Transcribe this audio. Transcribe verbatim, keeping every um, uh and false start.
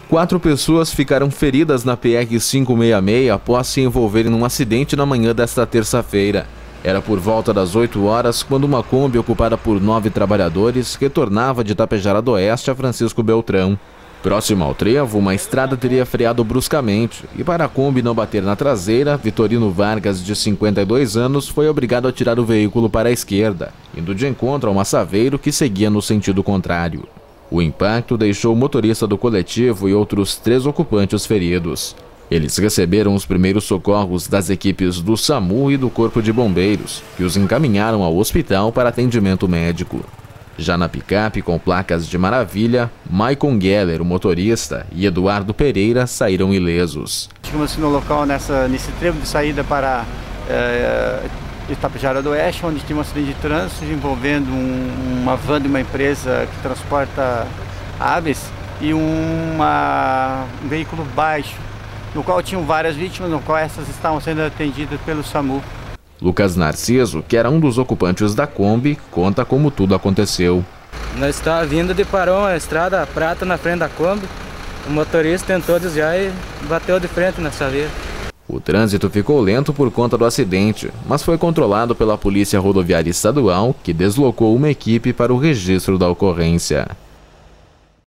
Quatro pessoas ficaram feridas na P R quinhentos e sessenta e seis após se envolverem num acidente na manhã desta terça-feira. Era por volta das oito horas quando uma Kombi ocupada por nove trabalhadores retornava de Tapejara do Oeste a Francisco Beltrão. Próximo ao trevo, uma estrada teria freado bruscamente e, para a Kombi não bater na traseira, Vitorino Vargas, de cinquenta e dois anos, foi obrigado a tirar o veículo para a esquerda, indo de encontro a um assaveiro que seguia no sentido contrário. O impacto deixou o motorista do coletivo e outros três ocupantes feridos. Eles receberam os primeiros socorros das equipes do SAMU e do Corpo de Bombeiros, que os encaminharam ao hospital para atendimento médico. Já na picape com placas de Maravilha, Maicon Geller, o motorista, e Eduardo Pereira saíram ilesos. Chegamos no local nessa, nesse trevo de saída para é, Tapejara do Oeste, onde tinha um acidente de trânsito envolvendo um, uma van de uma empresa que transporta aves e uma, um veículo baixo, no qual tinham várias vítimas, no qual essas estavam sendo atendidas pelo SAMU. Lucas Narciso, que era um dos ocupantes da Kombi, conta como tudo aconteceu. Nós estávamos vindo de Parão, a estrada prata na frente da Kombi. O motorista tentou desviar e bateu de frente na saveira. O trânsito ficou lento por conta do acidente, mas foi controlado pela Polícia Rodoviária Estadual, que deslocou uma equipe para o registro da ocorrência.